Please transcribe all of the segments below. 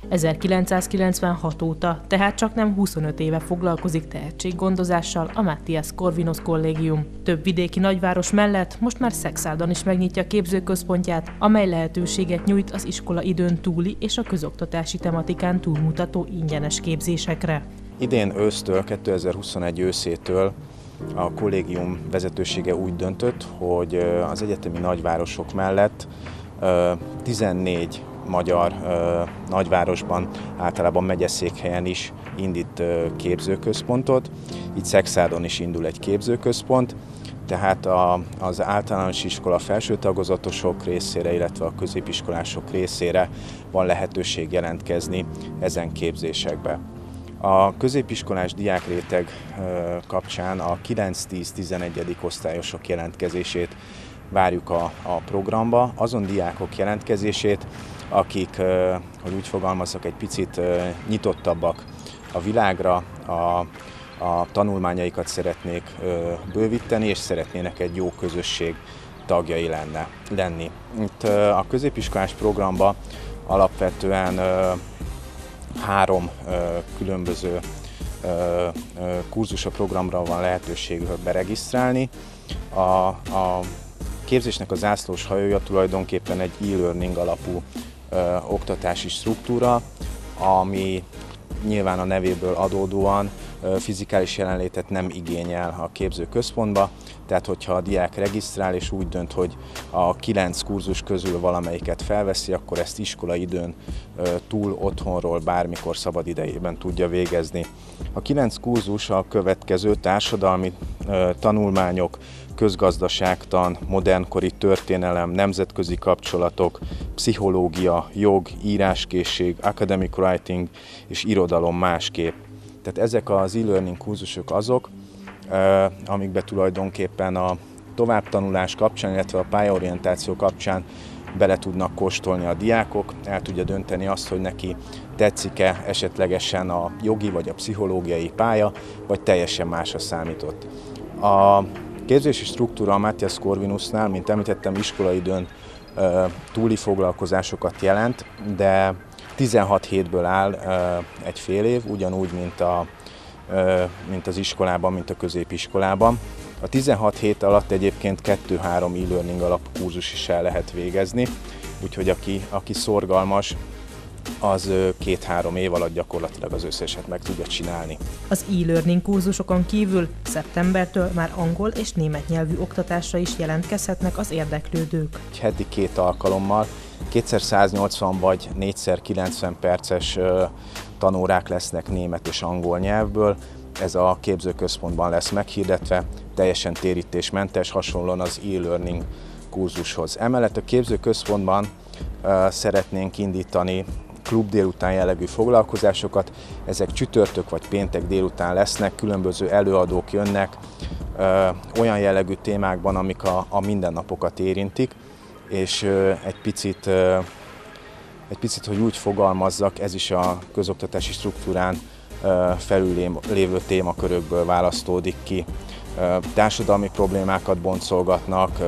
1996 óta, tehát csaknem 25 éve foglalkozik tehetséggondozással a Matthias Corvinus Kollégium. Több vidéki nagyváros mellett most már Szexádon is megnyitja képzőközpontját, amely lehetőséget nyújt az iskola időn túli és a közoktatási tematikán túlmutató ingyenes képzésekre. Idén ősztől, 2021 őszétől a kollégium vezetősége úgy döntött, hogy az egyetemi nagyvárosok mellett 14 magyar nagyvárosban, általában megyeszékhelyen is indít képzőközpontot. Itt Szexádon is indul egy képzőközpont, tehát az általános iskola felső tagozatosok részére, illetve a középiskolások részére van lehetőség jelentkezni ezen képzésekbe. A középiskolás diákréteg kapcsán a 9-10-11. Osztályosok jelentkezését várjuk a programba, azon diákok jelentkezését, akik, hogy úgy fogalmazzak, egy picit nyitottabbak a világra, a tanulmányaikat szeretnék bővíteni, és szeretnének egy jó közösség tagjai lenni. Itt a középiskolás programba alapvetően 3 különböző kurzus programra van lehetőség beregisztrálni. A képzésnek a zászlós hajója tulajdonképpen egy e-learning alapú oktatási struktúra, ami nyilván a nevéből adódóan fizikális jelenlétet nem igényel a képzőközpontba, tehát hogyha a diák regisztrál és úgy dönt, hogy a 9 kurzus közül valamelyiket felveszi, akkor ezt iskolaidőn túl otthonról bármikor szabad idejében tudja végezni. A 9 kurzus a következő: társadalmi tanulmányok, közgazdaságtan, modernkori történelem, nemzetközi kapcsolatok, pszichológia, jog, íráskészség, academic writing és irodalom másképp. Tehát ezek az e-learning kurzusok azok, amikbe tulajdonképpen a továbbtanulás kapcsán, illetve a pályaorientáció kapcsán bele tudnak kóstolni a diákok, el tudja dönteni azt, hogy neki tetszik-e esetlegesen a jogi vagy a pszichológiai pálya, vagy teljesen másra számított. A képzési struktúra a Matthias Corvinusnál, mint említettem, iskolaidőn túli foglalkozásokat jelent, de 16 hétből áll egy fél év, ugyanúgy, mint az iskolában, mint a középiskolában. A 16 hét alatt egyébként 2-3 e-learning alapú kurzus is el lehet végezni, úgyhogy aki szorgalmas, az 2-3 év alatt gyakorlatilag az összeset meg tudja csinálni. Az e-learning kurzusokon kívül szeptembertől már angol és német nyelvű oktatásra is jelentkezhetnek az érdeklődők. Heti 2 alkalommal 2x180 vagy 4x90 perces tanórák lesznek német és angol nyelvből. Ez a képzőközpontban lesz meghirdetve, teljesen térítésmentes, hasonlóan az e-learning kurzushoz. Emellett a képzőközpontban szeretnénk indítani klub délután jellegű foglalkozásokat. Ezek csütörtök vagy péntek délután lesznek, különböző előadók jönnek olyan jellegű témákban, amik a mindennapokat érintik, és egy picit, hogy úgy fogalmazzak, ez is a közoktatási struktúrán felül lévő témakörökből választódik ki. Társadalmi problémákat boncolgatnak,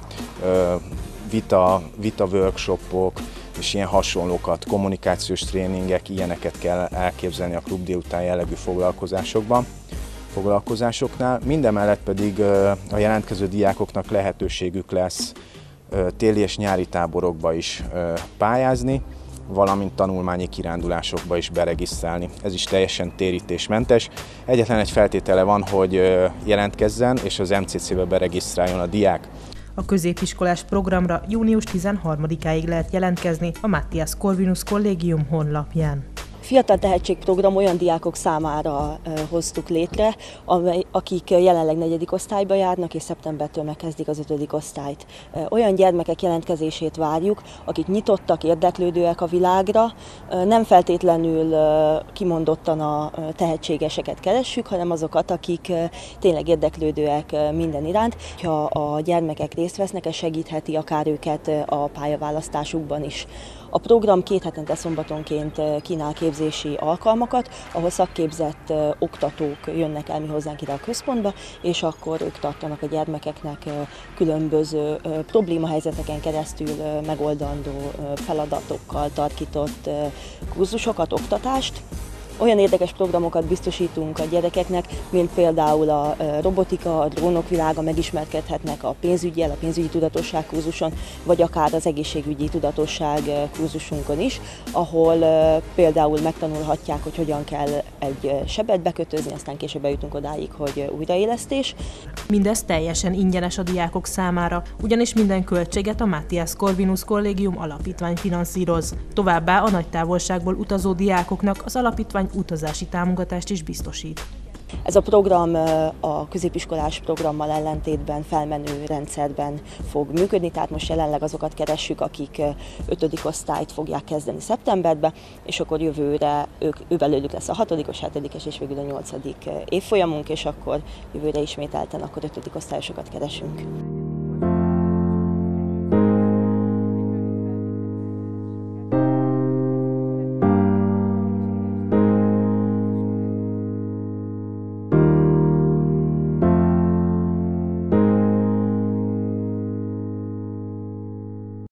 vita workshopok és ilyen hasonlókat, kommunikációs tréningek, ilyeneket kell elképzelni a klub délután jellegű foglalkozásoknál. Mindemellett pedig a jelentkező diákoknak lehetőségük lesz téli és nyári táborokba is pályázni, valamint tanulmányi kirándulásokba is beregisztrálni. Ez is teljesen térítésmentes. Egyetlen egy feltétele van, hogy jelentkezzen és az MCC-be beregisztráljon a diák. A középiskolás programra június 13-áig lehet jelentkezni a Matthias Corvinus Kollégium honlapján. Fiatal tehetségprogram olyan diákok számára hoztuk létre, akik jelenleg 4. osztályba járnak, és szeptembertől megkezdik az 5. osztályt. Olyan gyermekek jelentkezését várjuk, akik nyitottak, érdeklődőek a világra, nem feltétlenül kimondottan a tehetségeseket keressük, hanem azokat, akik tényleg érdeklődőek minden iránt. Ha a gyermekek részt vesznek, ez segítheti akár őket a pályaválasztásukban is. A program 2 hetente szombatonként kínál képzési alkalmakat, ahol szakképzett oktatók jönnek el mi hozzánk ide a központba, és akkor ők tartanak a gyermekeknek különböző problémahelyzeteken keresztül megoldandó feladatokkal tarkított kurzusokat, oktatást. Olyan érdekes programokat biztosítunk a gyerekeknek, mint például a robotika, a drónok világa, megismerkedhetnek a pénzüggyel, a pénzügyi tudatosság kurzuson, vagy akár az egészségügyi tudatosság kurzusunkon is, ahol például megtanulhatják, hogy hogyan kell egy sebet bekötözni, aztán később eljutunk odáig, hogy újraélesztés. Mindez teljesen ingyenes a diákok számára, ugyanis minden költséget a Matthias Corvinus Kollégium Alapítvány finanszíroz. Továbbá a nagy távolságból utazó diákoknak az alapítvány utazási támogatást is biztosít. Ez a program a középiskolás programmal ellentétben felmenő rendszerben fog működni, tehát most jelenleg azokat keressük, akik 5. osztályt fogják kezdeni szeptemberben, és akkor jövőre belőlük lesz a 6., 7. és végül a 8. évfolyamunk, és akkor jövőre ismételten akkor 5. osztályosokat keresünk.